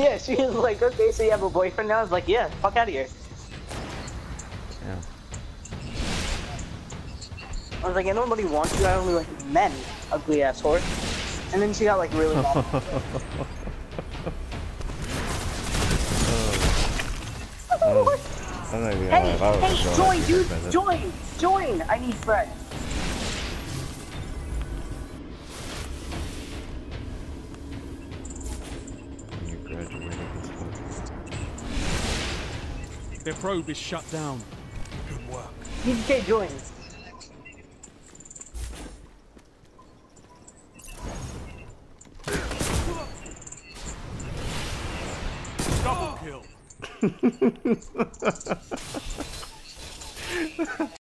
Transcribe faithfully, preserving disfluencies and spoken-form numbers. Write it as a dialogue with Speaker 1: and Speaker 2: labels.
Speaker 1: Yeah, she was like, okay, so you have a boyfriend now? I was like, yeah, fuck out of here.
Speaker 2: Yeah.
Speaker 1: I was like, I nobody wants you, I only like men, ugly ass whore. And then she got like really mad.
Speaker 2: Oh. I'm not even gonna
Speaker 1: Hey,
Speaker 2: lie, if I was
Speaker 1: hey,
Speaker 2: a girl,
Speaker 1: join,
Speaker 2: I'd be
Speaker 1: dude,
Speaker 2: offended.
Speaker 1: join, join! I need friends.
Speaker 2: When you graduated this fuck.
Speaker 3: Their probe is shut down. Good work.
Speaker 1: D K join.
Speaker 3: Double kill.